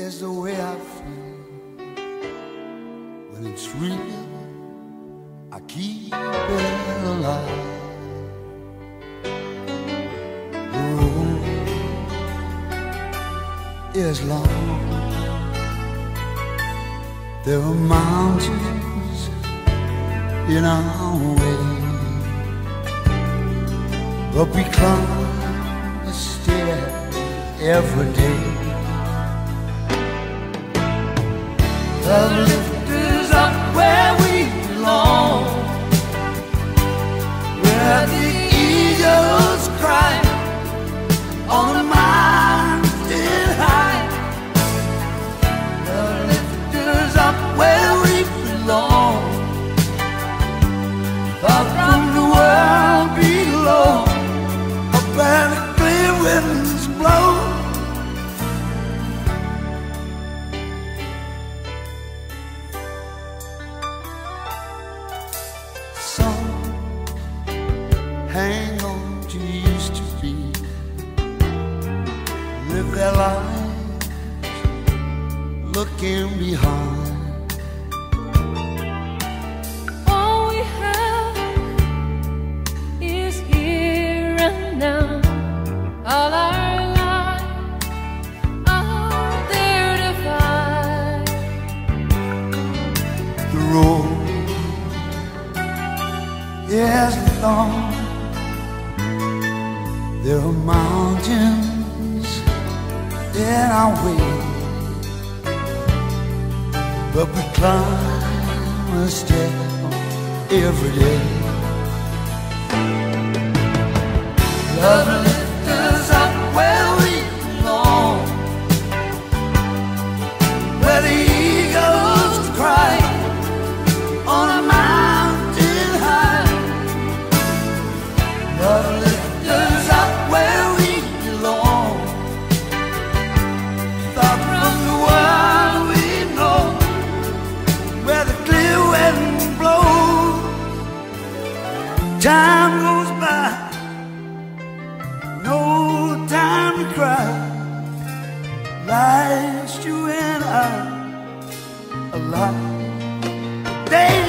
is the way I feel. When it's real, I keep it alive. The road is long. There are mountains in our way, but we climb a stair every day. Love lifts us up where we belong, where the eagles cry on the mountain high. Love lifts us up where we belong, far from the world below, up where the clear winds blow. Hang on to used to be, live their lives looking behind. All we have is here and now. All our lives are there to find. The road is long. There are mountains in our way, but we climb a step every day. Love lifts us up where we belong, where the eagles cry on a mountain high. Love lifts us up where we belong, far from the world we know, where the clear wind blows. Time goes by, no time to cry. Life's you and I alive. Day